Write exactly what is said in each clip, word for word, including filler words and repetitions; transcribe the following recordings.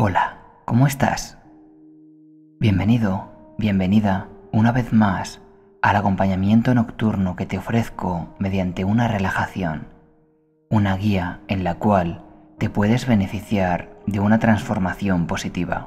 Hola, ¿cómo estás? Bienvenido, bienvenida una vez más al acompañamiento nocturno que te ofrezco mediante una relajación, una guía en la cual te puedes beneficiar de una transformación positiva.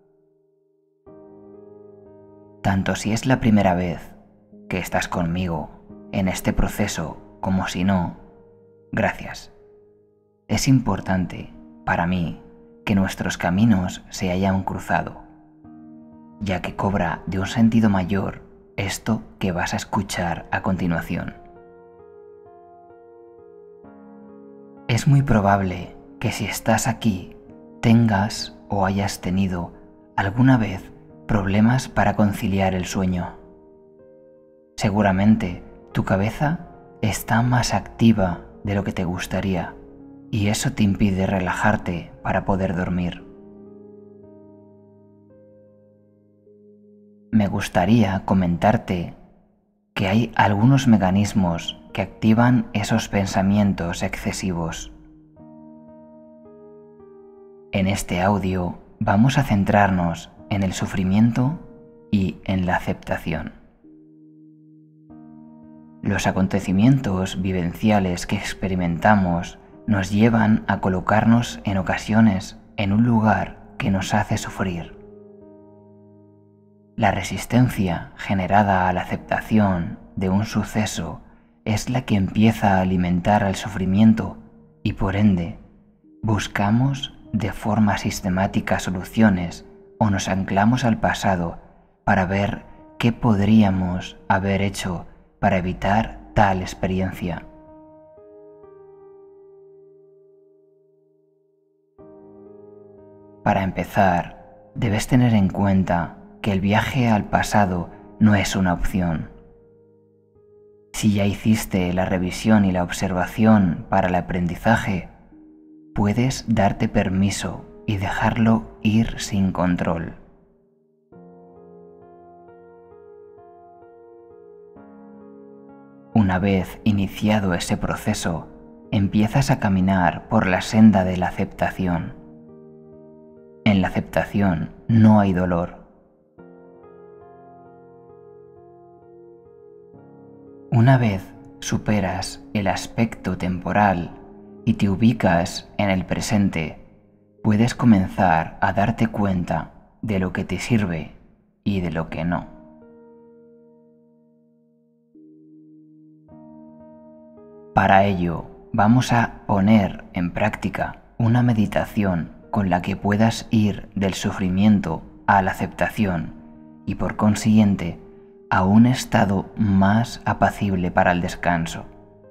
Tanto si es la primera vez que estás conmigo en este proceso como si no, gracias. Es importante para mí que nuestros caminos se hayan cruzado, ya que cobra de un sentido mayor esto que vas a escuchar a continuación. Es muy probable que si estás aquí tengas o hayas tenido alguna vez problemas para conciliar el sueño. Seguramente tu cabeza está más activa de lo que te gustaría y eso te impide relajarte para poder dormir. Me gustaría comentarte que hay algunos mecanismos que activan esos pensamientos excesivos. En este audio vamos a centrarnos en el sufrimiento y en la aceptación. Los acontecimientos vivenciales que experimentamos nos llevan a colocarnos en ocasiones en un lugar que nos hace sufrir. La resistencia generada a la aceptación de un suceso es la que empieza a alimentar al sufrimiento y por ende buscamos de forma sistemática soluciones o nos anclamos al pasado para ver qué podríamos haber hecho para evitar tal experiencia. Para empezar, debes tener en cuenta que el viaje al pasado no es una opción. Si ya hiciste la revisión y la observación para el aprendizaje, puedes darte permiso y dejarlo ir sin control. Una vez iniciado ese proceso, empiezas a caminar por la senda de la aceptación. En la aceptación no hay dolor. Una vez superas el aspecto temporal y te ubicas en el presente, puedes comenzar a darte cuenta de lo que te sirve y de lo que no. Para ello, vamos a poner en práctica una meditación con la que puedas ir del sufrimiento a la aceptación y por consiguiente a un estado más apacible para el descanso.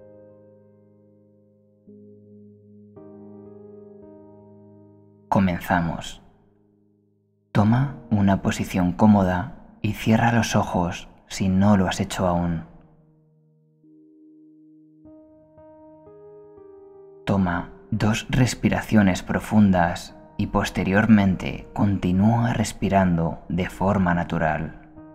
Comenzamos. Toma una posición cómoda y cierra los ojos si no lo has hecho aún. Toma dos respiraciones profundas y posteriormente continúa respirando de forma natural.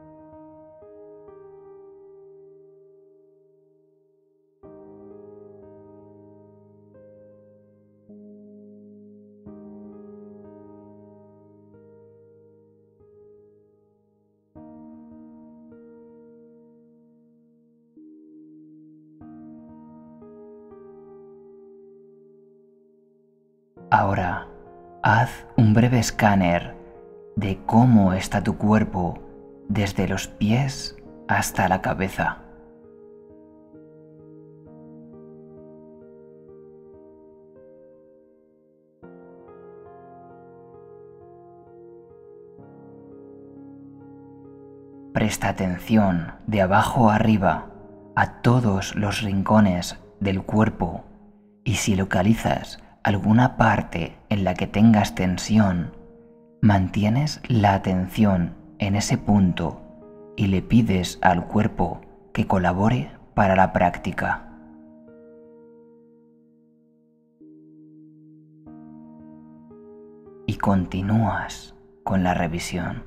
Ahora, haz un breve escáner de cómo está tu cuerpo desde los pies hasta la cabeza. Presta atención de abajo a arriba a todos los rincones del cuerpo y si localizas alguna parte en la que tengas tensión, mantienes la atención en ese punto y le pides al cuerpo que colabore para la práctica. Y continúas con la revisión.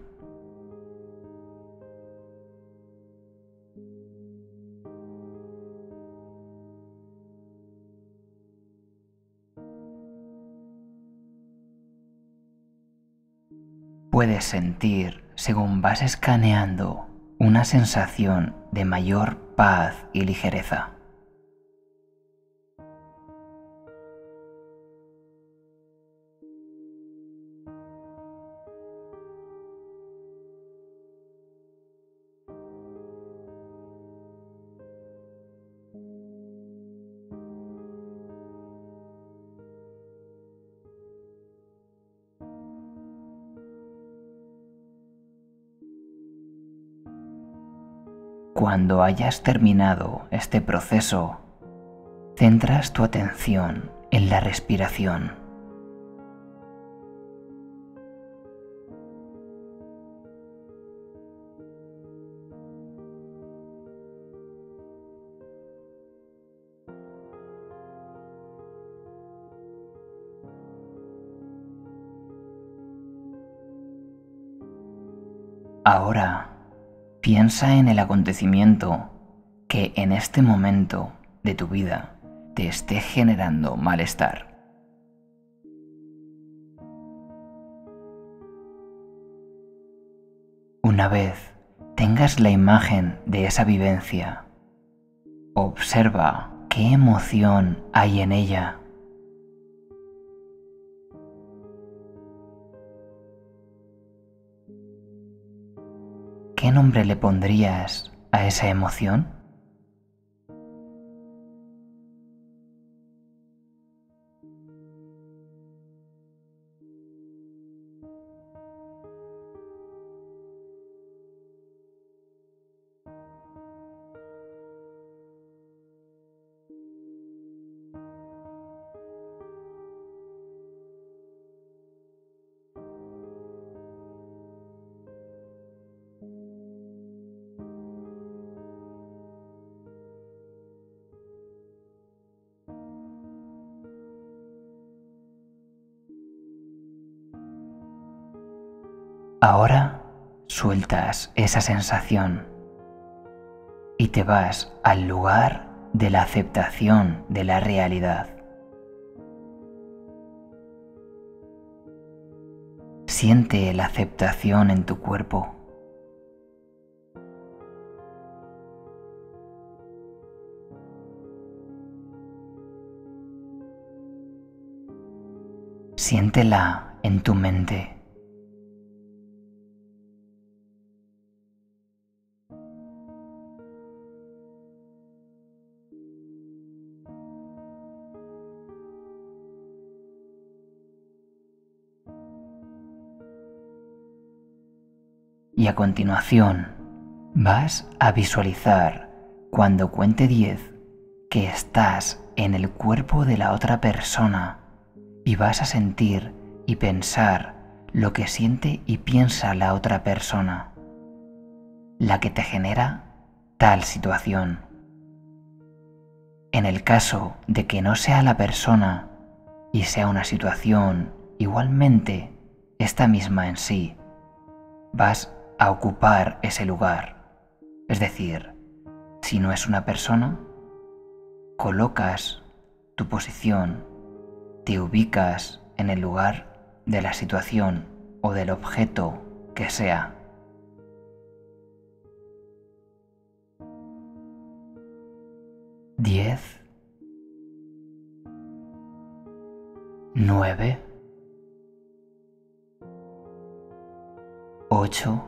puedes sentir, según vas escaneando, una sensación de mayor paz y ligereza. Cuando hayas terminado este proceso, centras tu atención en la respiración. Ahora, piensa en el acontecimiento que en este momento de tu vida te esté generando malestar. Una vez tengas la imagen de esa vivencia, observa qué emoción hay en ella. ¿Qué nombre le pondrías a esa emoción? Ahora sueltas esa sensación y te vas al lugar de la aceptación de la realidad. Siente la aceptación en tu cuerpo. Siéntela en tu mente. Y a continuación vas a visualizar, cuando cuente diez, que estás en el cuerpo de la otra persona y vas a sentir y pensar lo que siente y piensa la otra persona, la que te genera tal situación. En el caso de que no sea la persona y sea una situación igualmente esta misma en sí, vas a ocupar ese lugar. Es decir, si no es una persona, colocas tu posición, te ubicas en el lugar de la situación o del objeto que sea. Diez, nueve, ocho,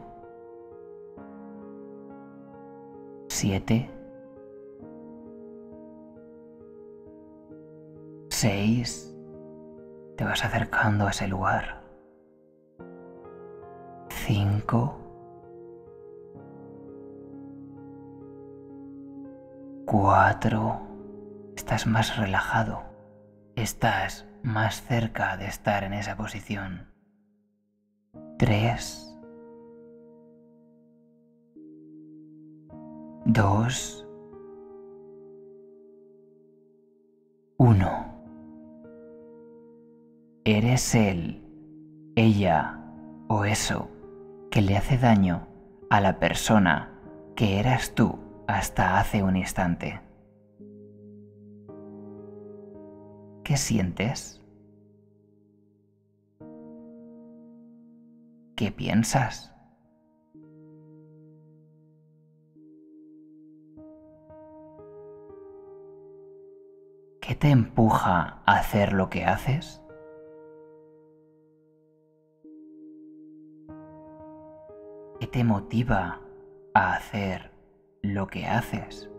siete, seis, te vas acercando a ese lugar. Cinco, cuatro, estás más relajado, estás más cerca de estar en esa posición. Tres, dos, uno. Eres él, ella o eso que le hace daño a la persona que eras tú hasta hace un instante. ¿Qué sientes? ¿qué piensas? ¿Qué te empuja a hacer lo que haces? ¿Qué te motiva a hacer lo que haces?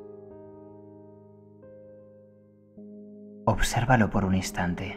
Obsérvalo por un instante.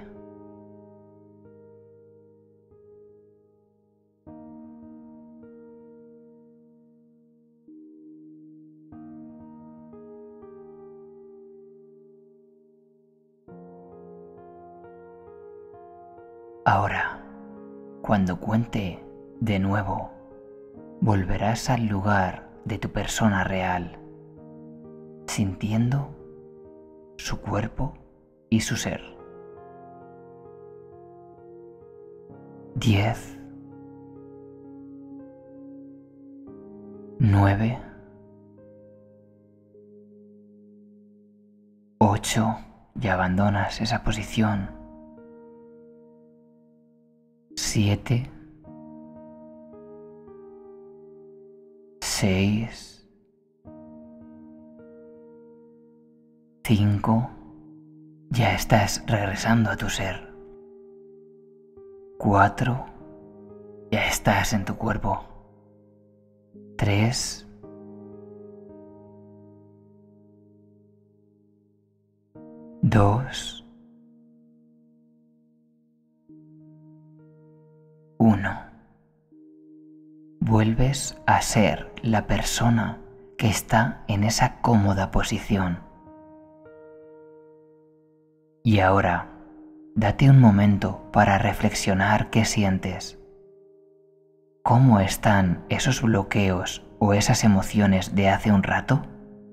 Ahora, cuando cuente de nuevo, volverás al lugar de tu persona real, sintiendo su cuerpo y su ser. Diez, nueve, ocho, ya abandonas esa posición. Siete, seis, cinco, ya estás regresando a tu ser. Cuatro, ya estás en tu cuerpo. Tres, dos, uno. Vuelves a ser la persona que está en esa cómoda posición. Y ahora, date un momento para reflexionar qué sientes. ¿Cómo están esos bloqueos o esas emociones de hace un rato?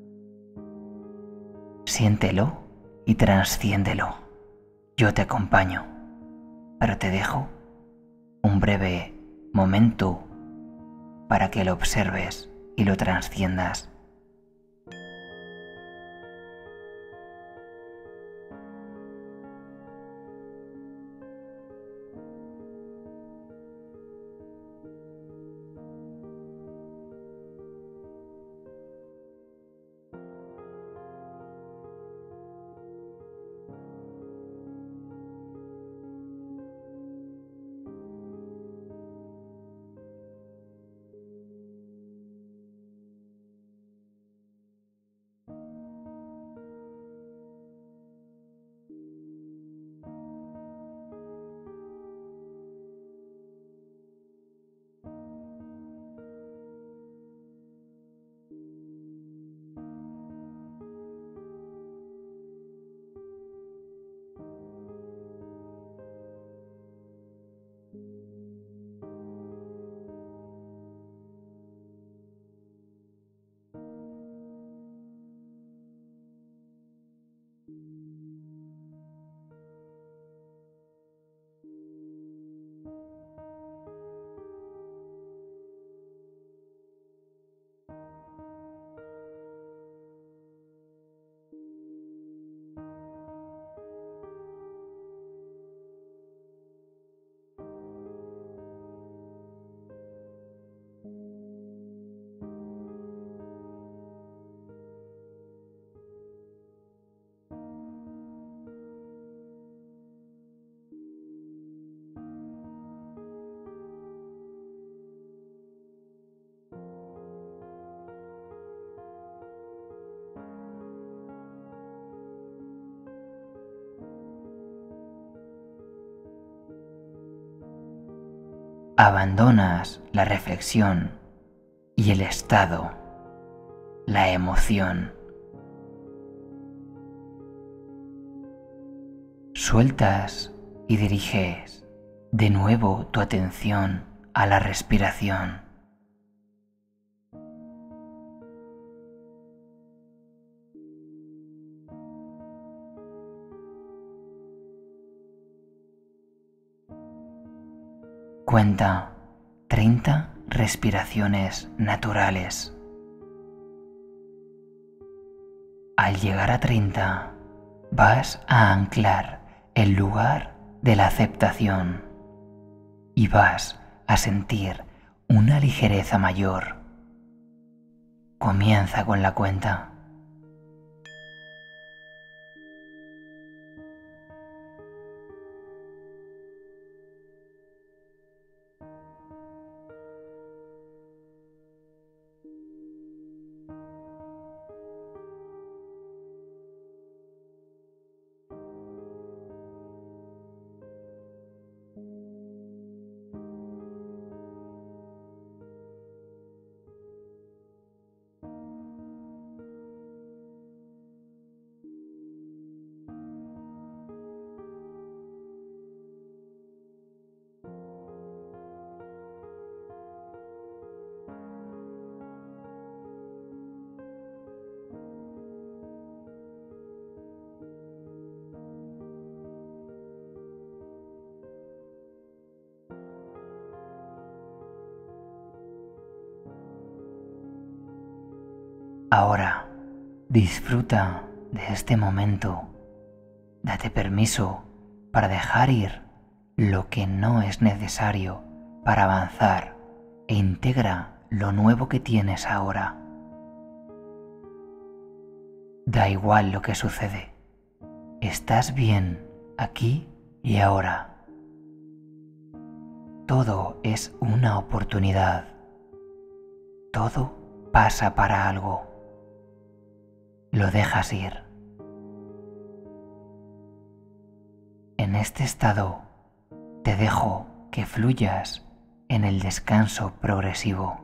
Siéntelo y transciéndelo. Yo te acompaño, pero te dejo un breve momento para que lo observes y lo transciendas. Abandonas la reflexión y el estado, la emoción. Sueltas y diriges de nuevo tu atención a la respiración. Cuenta treinta respiraciones naturales. Al llegar a treinta, vas a anclar el lugar de la aceptación y vas a sentir una ligereza mayor. Comienza con la cuenta. Ahora, disfruta de este momento. Date permiso para dejar ir lo que no es necesario para avanzar e integra lo nuevo que tienes ahora. Da igual lo que sucede. Estás bien aquí y ahora. Todo es una oportunidad. Todo pasa para algo. Lo dejas ir. En este estado te dejo que fluyas en el descanso progresivo.